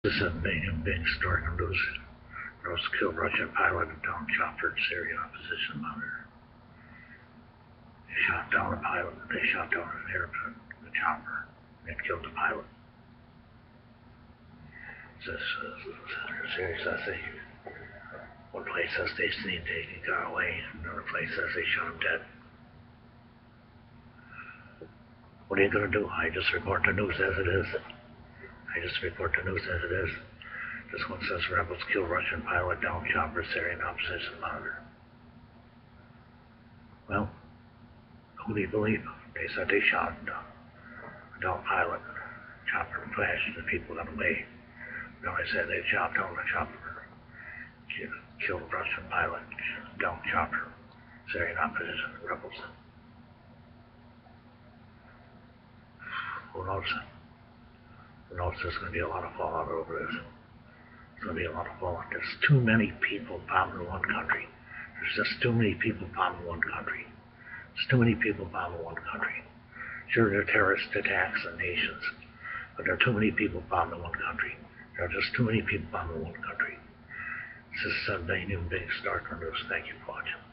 This is being starting to lose. Those killed Russian pilot down chopper Syrian opposition monitor. They shot down the pilot. They shot down an airplane, the chopper, and killed the pilot. Syria says one place says they seen he got away, another place says they shot him dead. What are you going to do? I just report the news as it is. This one says rebels kill Russian pilot down chopper Syrian opposition monitor. Well, who do you believe? They said they shot down pilot. Chopper crashed and the people got away. No, they said they shot down the chopper. Killed Russian pilot down chopper Syrian opposition rebels. Who knows? There's going to be a lot of fallout over this. There's going to be a lot of fallout. There's too many people bombing one country. There's just too many people bombing one country. Sure, there are terrorist attacks on nations, but there are too many people bombing one country. There are just too many people bombing one country. This is Big Star News. Thank you for watching.